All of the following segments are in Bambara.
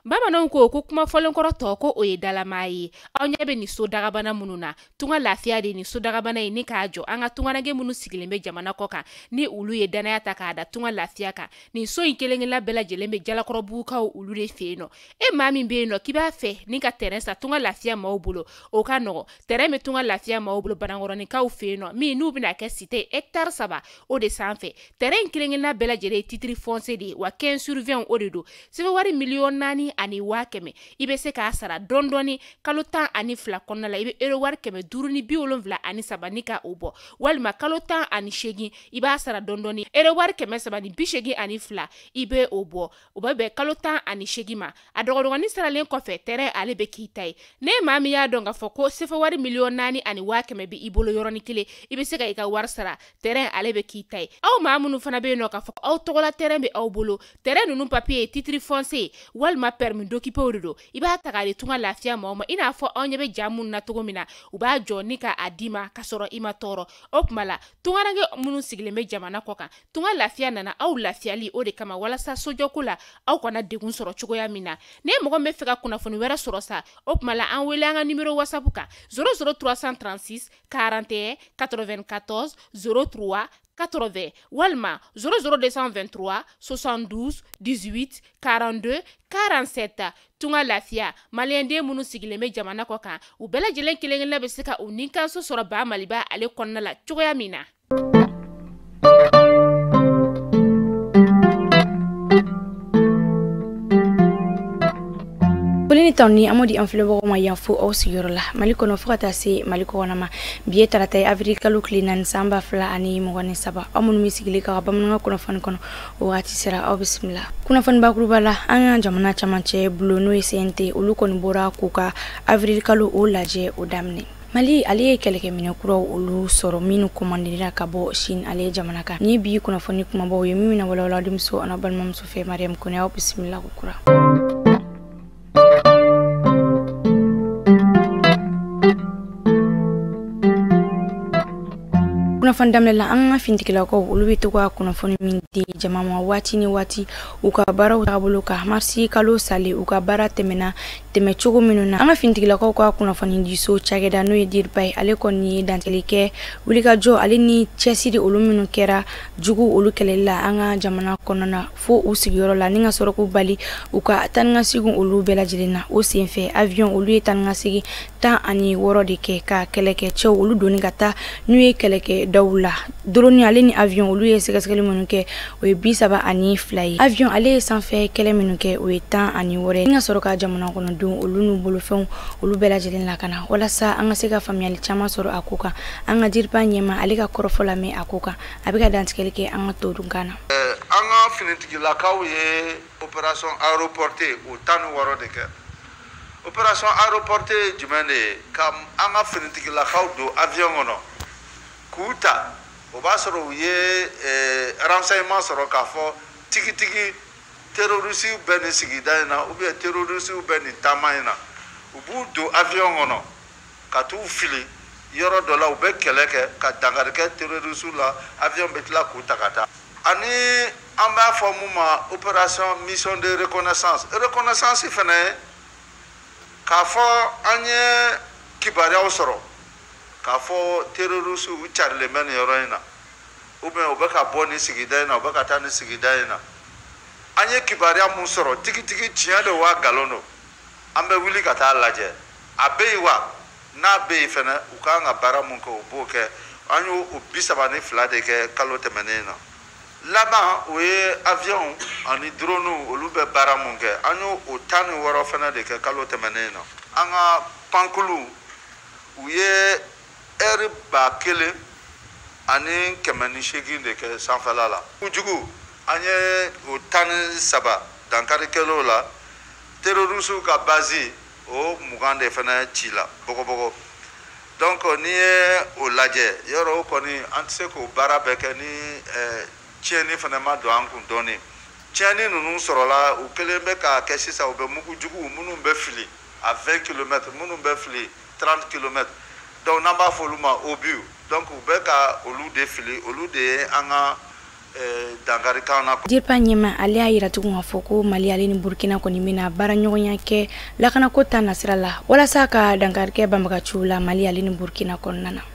Bamananw ko kuma fɔlenkɔrɔ tɔ ko o ye dalama ye. Aw ɲɛ bɛ ni so dagabana minnu na. Tunga lafiya de ni so dagabana ye ni k'a jɔ an ka tunganage minnu sigilen bɛ jamana kɔ kan ni olu ye danaya ta k'a da tunga lafiya kan. Nin so in kelen-kelenna bɛɛ lajɛlen bɛ jalakɔrɔbugukaw olu de fɛ yen nɔ. E maa min bɛ yen nɔ k'i b'a fɛ ni ka terrain sa tunga lafiya maaw bolo o ka nɔgɔ. Terrain bɛ tunga lafiya maaw bolo Banankɔrɔnikaw fɛ yen nɔ min n'u bɛna kɛ cité hectare 3 o de sanfɛ. Terrain in kelen-kelenna bɛɛ lajɛlen ye titre foncier de ye wa 15/20 o de do. Sɛbɛn wari miliyɔn 4 ani 5000 i bɛ se k'a sara dɔɔni kalo 12 kɔnɔna la i bɛ euro wari 573 ni ka o bɔ walima kalo 18 i b'a sara dɔɔni euro wari 382 i bɛ o bɔ o bɛ bɛn kalo 18 ma a dɔgɔdɔgɔnin saralen kɔfɛ terrain ale bɛ k'i ta ye ne maa min y'a dɔn k'a fɔ ko sɛbɛn wari miliyɔn 4 ani 5000 bɛ i bolo yɔrɔnin kelen i bɛ se ka i ka wari sara terrain ale bɛ k'i ta ye aw maa minnu fana bɛ yen nɔ k'a fɔ aw tɔgɔla terrain bɛ aw bolo terrain ninnu papier ye titre foncier walima permis d'occuper o de do i b'a ta k'a di tunga lafiya maaw ma i n'a fɔ aw ɲɛ bɛ ja minnu na cogo min na u b'a jɔ ni ka a di ma ka sɔrɔ i ma tɔɔrɔ o tuma la tunganage minnu sigilen bɛ jamana kɔ kan tunga lafiya nana aw lafiyali o de kama walasa sojɔko la aw kana degun sɔrɔ cogoya min na ne mɔgɔ min bɛ fɛ ka kunnafoni wɛrɛ sɔrɔ sa o tuma la an wele an ka numéro whatsapp kan 00336 41 94 03 80 walma 00223 72 18 42 47 tunga lafiya maliyɛnden minnu sigilen bɛ jamana kɔ kan u bɛɛ lajɛlen kelen-kelenna bɛ se ka u ni kanso sɔrɔ ba maliba ale kɔnɔna la cogoya min na. Polini tawni amodi anfilebo ma yanfo aw sigiyɔrɔ la Mali kɔnɔ fo ka taa se Mali kɔkɔnɔma ma bi ye tarata ye avril kalo tile 4 san 2023 aw minnu bɛ sigilen ka bamanankan kunnafoni kɔnɔ o waati sera aw bisimila kunnafoni bakuruba la an ka jamana camancɛ bulo n'o ye CNT olu kɔni bɔra k'u ka avril kalo o lajɛ o daminɛ Mali ale ye kɛlɛkɛminɛ kuraw olu sɔrɔ minnu commandera ka bɔ Chine ale jamana kan ni bi kunnafoni kumabaw ye min na walawala denmuso ana balimamuso fɛ Mariam Kone aw bisimila ko kura kunnafoni damela an ka fintigilakaw olu bɛ to ka kunnafoni min di jama ma waati ni waati u ka baaraw taabolo ka marsi kalo sale u ka baara tɛmɛ cogo minnu na an ka fintigilakaw ka kunnafoni di so cakɛda n'o ye Diriba ye ale kɔni ye dantɛli kɛ wulikajɔ ale ni cɛsiri olu minnu kɛra jugu olu kɛlɛli la an ka jamana kɔnɔna fo u sigiyɔrɔ la ni ka sɔrɔ k'u bali u ka taanikasegin olu bɛɛ lajɛlen na o senfɛ avion olu ye taanikasegin 16 de kɛ ka kɛlɛkɛcɛw olu doni ka taa n'u ye kɛlɛkɛ dawla drone ale ni avion olu ye sɛgɛsɛgɛli minnu kɛ o ye 32 ye avion ale ye sanfɛ kɛlɛ minnu kɛ o ye 10 ni ka sɔrɔ ka jamana kɔnɔdenw olu n'u bolofɛnw olu bɛɛ lajɛlen lakana walasa an ka se ka faamuyali caman sɔrɔ a ko kan an ka Diriba ɲɛma ale ka kɔrɔfɔ lamɛn a ko kan a bɛ ka dantigɛli kɛ an ka todunkan na an ka finitigilakaw ye opération aéroportée o 16 de kɛ opération aéroportée jumɛn de ye ka an ka finitigilakaw don avion kɔnɔ k'u ta o b'a sɔrɔ u ye renseignement sɔrɔ k'a fɔ tigitigi terroriste bɛ nin sigida in na ou bien terroriste bɛ nin taama in na u b'u don avion kɔnɔ ka t'u fili yɔrɔ dɔ la u bɛ kɛlɛ kɛ ka dankari kɛ terroriste la avion bɛ tila k'u ta ka taa ani an b'a fɔ mun ma opération mission de reconnaissance fɛnɛ k'a fɔ an ye kibaruyaw sɔrɔ k'a fɔ terroriste u carilen bɛ nin yɔrɔ in na ou bien u bɛ ka bɔ nin sigida in na u bɛ ka taa nin sigida in na an ye kibaruya mun sɔrɔ tigitigi tiɲɛ de wa galon don an bɛ wuli ka taa lajɛ a bɛ yen wa n'a bɛ yen fɛnɛ u kan ka baara mun kɛ u b'o kɛ an y'o 32 de kɛ kalo tɛmɛnen na laban o ye avion ani drone olu bɛ baara mun kɛ an y'o 16 fɛnɛ de kɛ kalo tɛmɛnen na an ka pankulu u ye heure 1000 ani 180 de kɛ sanfɛla la kojugu an ye o 13 dankarikɛlaw la terroriste ka base o 20 de fɛnɛ ci la bɔgɔbɔgɔ donc n'i ye o lajɛ yɔrɔ o kɔni an tɛ se k'o baara bɛɛ kɛ ni tiɲɛni fɛnɛ ma don an kun dɔɔni tiɲɛni ninnu sɔrɔla u kelen bɛ k'a kɛ sisan u bɛ mugujugu minnu bɛ fili à 20 km minnu bɛ fili 30 km donc n'an b'a fɔ olu ma obus donc u bɛ ka olu de fili olu de ye an ka dankari kana Dirpa nyema ale a yira tugun fɔ ko Mali ale ni Burkina kɔni bɛna baara ɲɔgɔnya kɛ lakana ko ta nasira la walasa ka dankari kɛ banbagaciw la Mali ale ni Burkina kɔnɔna na.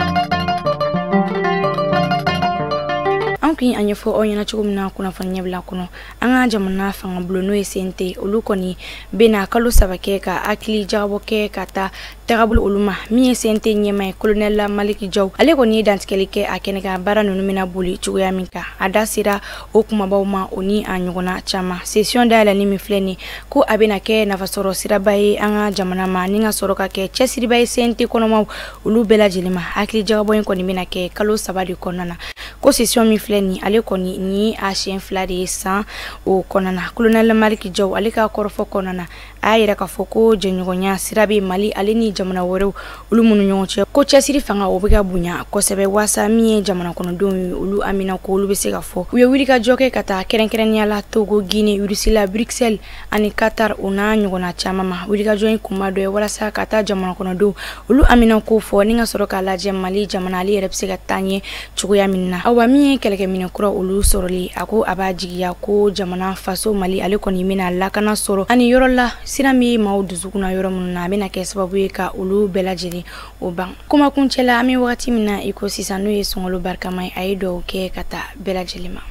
Anki an ɲɛfɔ aw ɲɛna cogo min na kunnafoni ɲɛbila kɔnɔ an ka jamana fanga bolo n'o ye CNT olu kɔni bɛna kalo 3 kɛ ka hakili jagabɔ kɛ ka taa tagabolo olu ma min ye CNT ɲɛma ye colonel Maliki Jaw ale kɔni ye dantigɛli kɛ a kɛnɛ ka baara ninnu bɛna boli cogoya min kan a da sera o kumabaw ma o ni a ɲɔgɔnna caman session dayɛlɛni min filɛ ni ko a bɛna kɛ nafasɔrɔ siraba ye an ka jamana ma ni ka sɔrɔ ka kɛ cɛsiriba ye CNT kɔnɔmaw olu bɛɛ lajɛlen ma hakili jagabɔ in kɔni bɛna kɛ kalo 3 de kɔnɔna na ko session min filɛ ni ale kɔni ni a siɲɛ 2 de ye san o kɔnɔna na colonel Maliki Jaw ale ka kɔrɔfɔ kɔnɔna na a yɛrɛ ka fɔ ko jɛɲɔgɔnya sira bɛ Mali ale ni jamana wɛrɛw olu minnu ɲɔgɔn cɛ ko cɛsiri fanga o bɛ ka bonya kosɛbɛ wasa min ye jamana kɔnɔdenw ye olu amina ko olu bɛ se ka fɔ u ye wuli ka jɔ kɛ ka taa kɛrɛnkɛrɛnnenya la Togo Guinée Russie Bruxelles ani Qatar o n'a ɲɔgɔnna caman ma wuli ka jɔ in kunba dɔ ye walasa ka taa jamana kɔnɔdenw olu amina ko fɔ ni ka sɔrɔ k'a lajɛ Mali jamana ale yɛrɛ bɛ se ka taa ɲɛ cogoya min na awa min ye kɛlɛkɛminɛ kura olu sɔrɔli a ko a b'a jigiya ko jamana faso Mali ale kɔni bɛna lakana sɔrɔ ani yɔrɔ la sira min maaw dusukunna yɔrɔ minnu na a bɛna kɛ sababu ye ka olu bɛɛ lajɛlen o ban kuma kuncɛ la an bɛ wagati min na i ko sisan n'o ye sunkalo barikama ye a ye dɔw kɛ ka taa bɛɛ lajɛlen ma.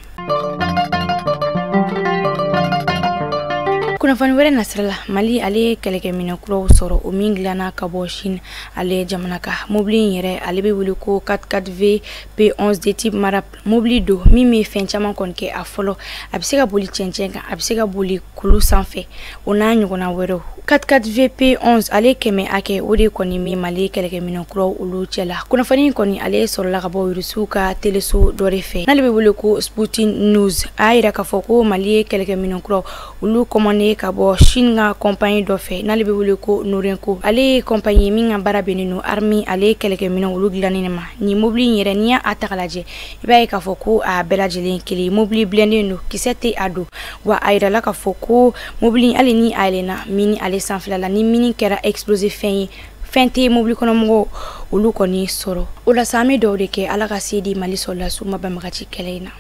Kunnafoni wɛrɛ nasira la Mali ale ye kɛlɛkɛminɛ kuraw sɔrɔ o min dilanna ka bɔ Chine ale jamana ka mobili in yɛrɛ ale bɛ wele ko 44V P11 de type Marab mobili do min bɛ fɛn caman kɔni kɛ a fɔlɔ a bɛ se ka boli cɛncɛn kan a bɛ se ka boli kulu sanfɛ o n'a ɲɔgɔnna wɛrɛw 44V P11 ale kɛmɛ hakɛ o de kɔni bɛ Mali kɛlɛkɛminɛ kuraw olu cɛ la kunnafoni in kɔni ale sɔrɔla ka bɔ Rusiw ka teleso dɔ de fɛ n'ale bɛ wele ko Sputnik News a yira k'a fɔ ko Mali ye kɛlɛkɛminɛ kuraw olu commandé ka bɔ Chine ka compagnie dɔ fɛ n'ale bɛ wele ko Norenco ale ye compagnie min ka baara bɛnnen don armée ale kɛlɛkɛminɛ olu dilanni ma ni mobili in yɛrɛ n'i y'a ta ka lajɛ i b'a ye k'a fɔ ko a bɛɛ lajɛlen kelen mobili blindé don kisɛ tɛ a don wa a yirala k'a fɔ ko mobili hali ni a yɛlɛnna mini ale sanfɛla la ni mini kɛra explosé fɛn ye fɛn tɛ mobili kɔnɔmɔgɔw olu kɔni sɔrɔ o la sa an bɛ dɔw de kɛ ala ka se di Mali sɔrɔlasiw ma banbagaci kɛlɛ in na.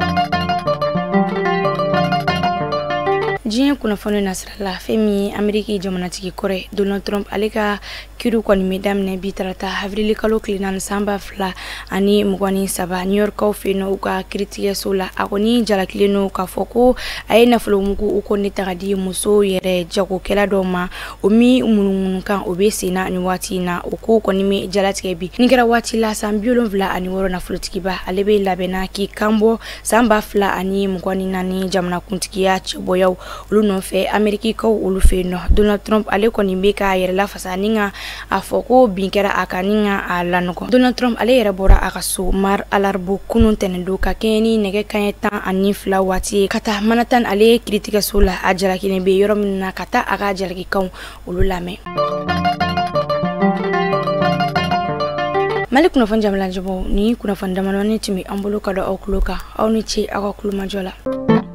Diɲɛ kunnafoni nasira la fɛn min ye Ameriki jamanatigi kɔrɔ Donald Trump ale ka kiiri kɔni bɛ daminɛ bi tarata avril kalo tile 4 san 2023 New York fɛ yen nɔ u ka kiiritigɛso la a kɔni jalakilen don k'a fɔ ko a ye nafolomugu u kɔni ta ka di muso yɛrɛ jagokɛla dɔw ma o min munumunu kan o bɛ senna ni waati in na o ko kɔni bɛ jalatigɛ bi nin kɛra waati la san 76 nafolotigiba ale bɛ labɛnna k'i kanbɔ san 2024 jamanakuntigiya cɛbɔyaw olu nɔfɛ Amerikikaw olu fɛ yen nɔ Donald Trump ale kɔni bɛ k'a yɛrɛ lafasa ni ka a fɔ ko bin kɛra a kan ni ka a lanɔgɔ Donald Trump ale yɛrɛ bɔra a ka so mar alarbo kunun tɛnɛn don ka kɛɲɛ ni nɛgɛ kanɲɛ 12 waati ye ka taa Manhattan ale ye kiiritigɛso la a jalakilen bɛ yɔrɔ min na ka taa a ka jalakikanw olu lamɛn. Mali kunnafoni jamana jabɔ ni kunnafoni damadɔni tun bɛ an bolo ka don aw tulo kan aw ni ce aw ka kulomajɔ la.